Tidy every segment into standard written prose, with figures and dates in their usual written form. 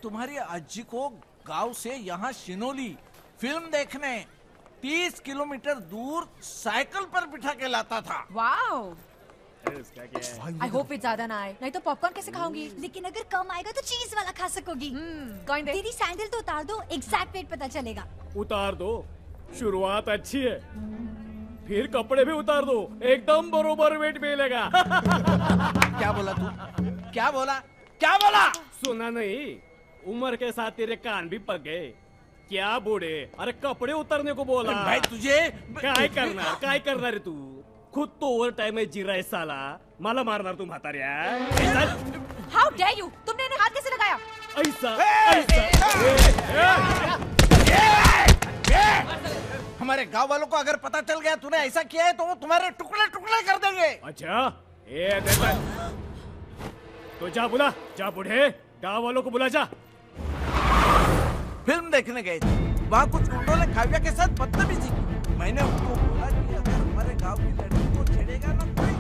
तुम्हारी अज्जी को गांव से यहाँ शिनोली फिल्म देखने 30 किलोमीटर दूर साइकिल पर बिठा के लाता था। वाओ। उसका क्या है? आई होप ज्यादा ना आए, नहीं तो पॉपकॉर्न कैसे खाऊंगी? लेकिन अगर कम आएगा तो चीज वाला खा सकोगी। कौन दे? तेरी सैंडल तो उतार दो, एग्जैक्ट वेट पता चलेगा। उतार दो, शुरुआत अच्छी है, फिर कपड़े भी उतार दो, एकदम बरोबर वेट मिलेगा। क्या बोला तू? क्या बोला? क्या बोला? सुना नहीं? उम्र के साथ तेरे कान भी पक गए क्या बूढ़े? अरे कपड़े उतारने को बोला। भाई तुझे काय करणार रे तू? खुद तो ओव्हर टाइम में जी रहा है साला, मला मारणार तू म्हाताऱ्या? How dare you? तुमने इन्हें हाथ कैसे लगाया? हमारे गांव वालों को अगर पता चल गया तूने ऐसा किया है तो वो तुम्हारे टुकड़े टुकड़े कर देंगे। अच्छा ये देता तो जा बुला, जा बूढ़े, गांव वालों को बुला जा। फिल्म देखने गए थे, वहाँ कुछ गुंडों ने काव्या के साथ बदतमीजी की। मैंने उनको बोला कि अगर हमारे गांव की लड़की को छेड़ेगा ना कोई।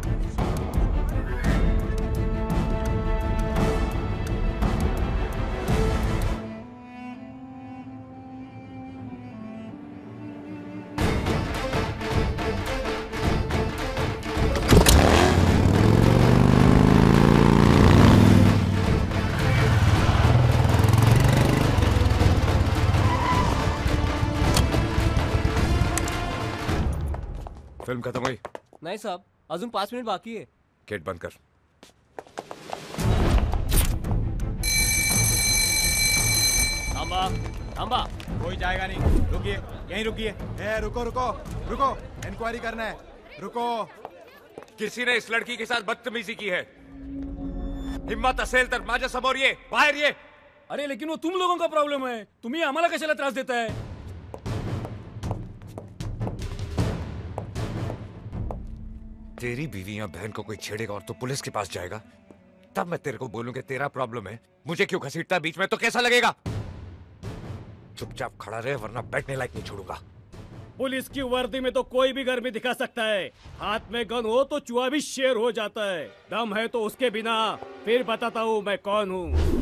फिल्म खत्म हुई? नहीं साहब, अजून 5 मिनिट बाकी है। गेट बंद कर। थांबा, थांबा। कोई जाएगा नहीं, रुकिए, यहीं रुकिए। रुको रुको रुको, इंक्वायरी करना है, रुको। किसी ने इस लड़की के साथ बदतमीजी की है। हिम्मत असेल तर माझ्या समोर ये, बाहेर ये। अरे लेकिन वो तुम लोगों का प्रॉब्लम है, तुम्ही आम्हाला कशाला त्रास देता है? तेरी बीवी या बहन को कोई छेड़ेगा और तू पुलिस के पास जाएगा, तब मैं तेरे को बोलूंगा तेरा प्रॉब्लम है, मुझे क्यों घसीटता बीच में, तो कैसा लगेगा? चुपचाप खड़ा रहे वरना बैठने लायक नहीं छोड़ूंगा। पुलिस की वर्दी में तो कोई भी गर्मी दिखा सकता है, हाथ में गन हो तो चूहा भी शेर हो जाता है। दम है तो उसके बिना फिर बताता हूँ मैं कौन हूँ।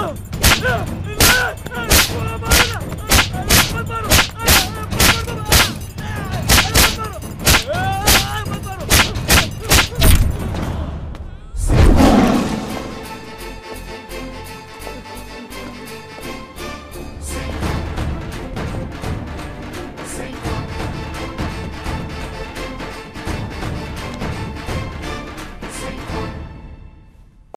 मारना।